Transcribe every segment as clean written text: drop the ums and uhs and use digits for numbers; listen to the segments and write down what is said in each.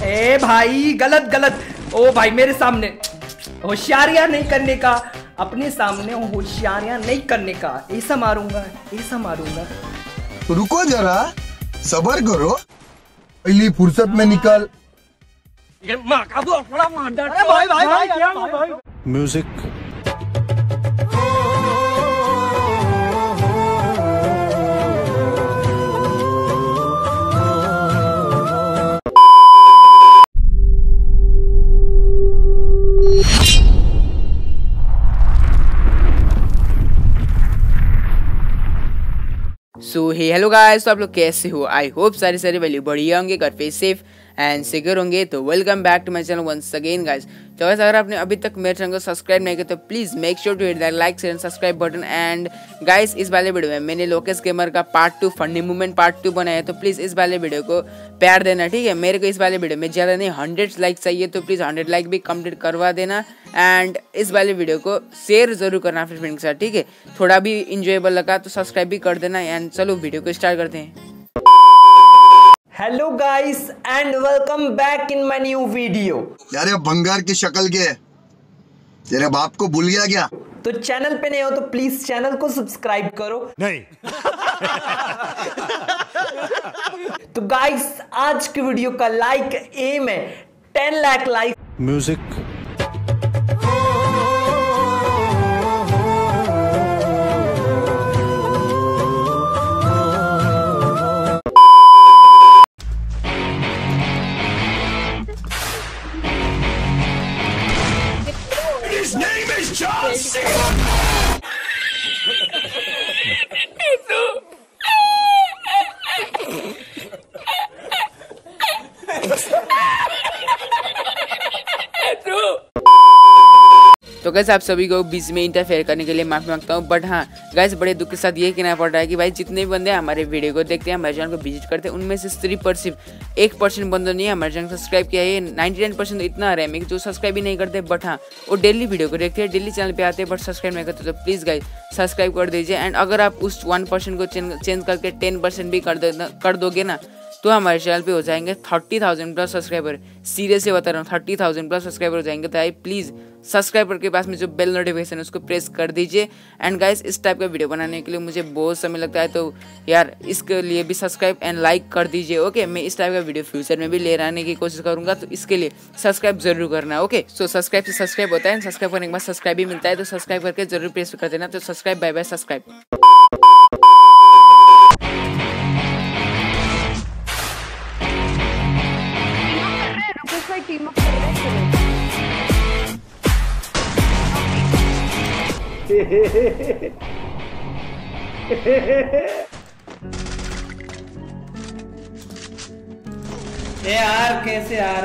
ए भाई गलत गलत। ओ भाई मेरे सामने होशियारियां नहीं करने का, अपने सामने होशियारियां नहीं करने का। ऐसा मारूंगा, ऐसा मारूंगा। रुको जरा, सबर करो, पहली फुर्सत में निकल। म्यूजिक। सो हेलो गाइस, तो आप लोग कैसे हो? आई होप सारे वैल्यू बढ़िया होंगे, घर पे सेफ एंड सिक्योर होंगे। तो welcome back to my channel once again guys. तो गाइस, अगर आपने अभी तक मेरे चैनल को सब्सक्राइब नहीं किया तो please make sure to hit that like share and subscribe button. And guys, इस वाले वीडियो में मैंने लोकेश गेमर का पार्ट 2 फनी मूवमेंट पार्ट 2 बनाया है, तो प्लीज़ इस वाले वीडियो को प्यार देना, ठीक है। मेरे को इस वाले वीडियो में ज़्यादा नहीं 100 लाइक चाहिए, तो प्लीज़ 100 लाइक भी कंप्लीट करवा देना। एंड इस वाले वीडियो को शेयर जरूर करना अपने फ्रेंड के साथ, ठीक है। थोड़ा भी इंजॉयबल लगा तो सब्सक्राइब भी कर देना। एंड चलो वीडियो को स्टार्ट करते हैं। Hello guys and welcome back in my new video. यार भंगार की शक्ल के तेरे बाप को भूल गया क्या? तो चैनल पे नहीं हो तो प्लीज चैनल को सब्सक्राइब करो। नहीं। तो गाइस, आज की वीडियो का लाइक एम है 10 lakh like. Music. His name is John Cena. तो गाइस, आप सभी को बीच में इंटरफेयर करने के लिए माफी मांगता हूँ, बट हाँ गाइस, बड़े दुख के साथ ये कहना पड़ रहा है कि भाई जितने भी बंदे हमारे वीडियो को देखते हैं, हमारे चैनल को विजिट करते हैं, उनमें से सिर्फ और सिर्फ 1% बंदों ने हमारे चैनल सब्सक्राइब किया है। 99% तो इतना रैम है कि जो सब्सक्राइब भी नहीं करते, बट हाँ वो डेली वीडियो को देखते हैं, डेली चैनल पे आते हैं, बट सब्सक्राइब नहीं करते। तो प्लीज़ गाइस सब्सक्राइब कर दीजिए। एंड अगर आप उस 1% को चेंज करके 10% भी कर दोगे ना, तो हमारे चैनल पे हो जाएंगे 30,000 प्लस सब्सक्राइबर। सीरियसली बता रहा हूँ, 30,000 प्लस सब्सक्राइबर हो जाएंगे। तो आई प्लीज़ सब्सक्राइबर के पास में जो बेल नोटिफिकेशन है उसको प्रेस कर दीजिए। एंड गाइस, इस टाइप का वीडियो बनाने के लिए मुझे बहुत समय लगता है, तो यार इसके लिए भी सब्सक्राइब एंड लाइक कर दीजिए, ओके। मैं इस टाइप का वीडियो फ्यूचर में भी ले आने की कोशिश करूँगा, तो इसके लिए सब्सक्राइब जरूर करना, ओके। सो सब्सक्राइब से सब्सक्राइब होता है, सब्सक्राइब करने के बाद सब्सक्राइब भी मिलता है, तो सब्सक्राइब करके जरूर प्रेस कर देना। तो subscribe, bye bye, subscribe. Team up कर रहे हैं। यार कैसे यार?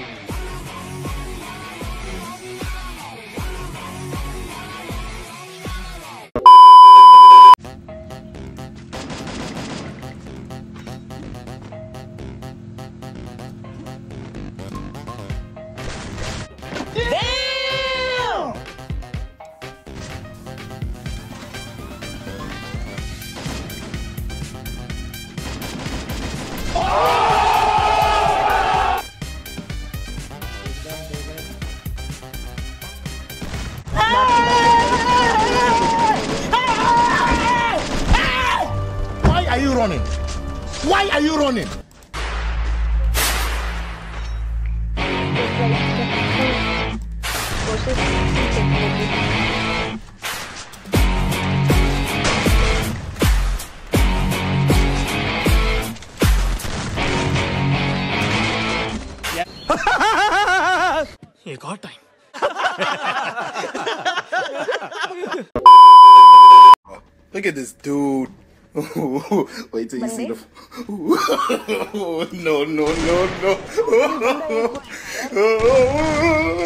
Why are you running? Why are you running? एक और time. Look at this dude. Wait till you see the. No, no, no,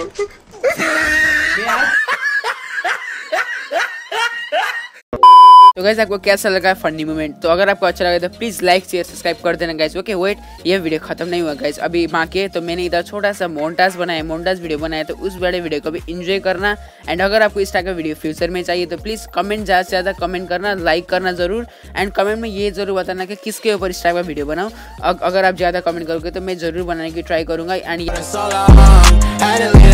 no. तो गाइस आपको कैसा लगा फनी मोमेंट? तो अगर आपको अच्छा लगा तो प्लीज लाइक शेयर सब्सक्राइब कर देना गाइस। ओके वेट, ये वीडियो खत्म नहीं हुआ गाइस, अभी बाकी है। तो मैंने इधर छोटा सा मोन्टाज वीडियो बनाया, तो उस बड़े वीडियो को भी एंजॉय करना। एंड अगर आपको इस टाइप का वीडियो फ्यूचर में चाहिए तो प्लीज कमेंट ज़्यादा से ज़्यादा कमेंट करना, लाइक करना जरूर। एंड कमेंट में ये जरूर बताना कि किसके ऊपर इस टाइप का वीडियो बनाऊँ। अगर आप ज़्यादा कमेंट करोगे तो मैं जरूर बनाने की ट्राई करूँगा। एंड